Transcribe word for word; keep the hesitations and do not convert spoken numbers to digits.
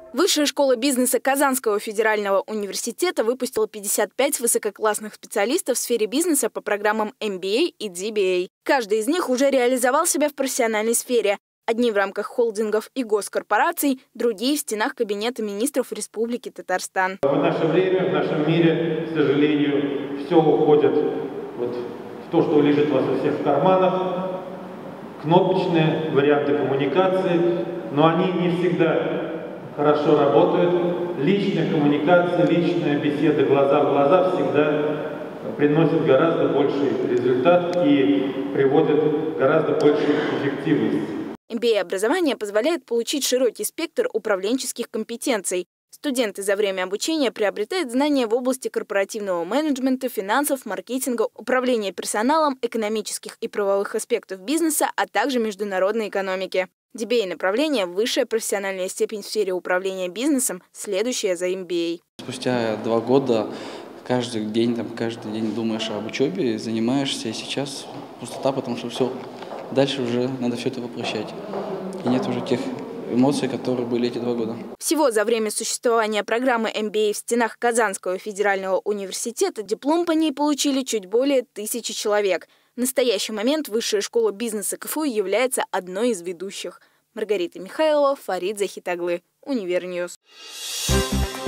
Высшая школа бизнеса Казанского федерального университета выпустила пятьдесят пять высококлассных специалистов в сфере бизнеса по программам эм би эй и ди би эй. Каждый из них уже реализовал себя в профессиональной сфере. Одни в рамках холдингов и госкорпораций, другие в стенах Кабинета министров Республики Татарстан. В наше время, в нашем мире, к сожалению, все уходит вот в то, что лежит у вас у всех в карманах, кнопочные варианты коммуникации, но они не всегда хорошо работают. Личная коммуникация, личная беседа глаза в глаза всегда приносит гораздо больший результат и приводит гораздо большую эффективность. эм би эй-образование позволяет получить широкий спектр управленческих компетенций. Студенты за время обучения приобретают знания в области корпоративного менеджмента, финансов, маркетинга, управления персоналом, экономических и правовых аспектов бизнеса, а также международной экономики. ди би эй-направление – высшая профессиональная степень в сфере управления бизнесом, следующая за эм би эй. Спустя два года каждый день, там, каждый день думаешь об учебе, занимаешься, и сейчас пустота, потому что все, дальше уже надо все это воплощать. И нет уже тех эмоций, которые были эти два года. Всего за время существования программы эм би эй в стенах Казанского федерального университета диплом по ней получили чуть более тысячи человек. В настоящий момент Высшая школа бизнеса ка эф у является одной из ведущих. Маргарита Михайлова, Фарид Захитаглы, Универньюз.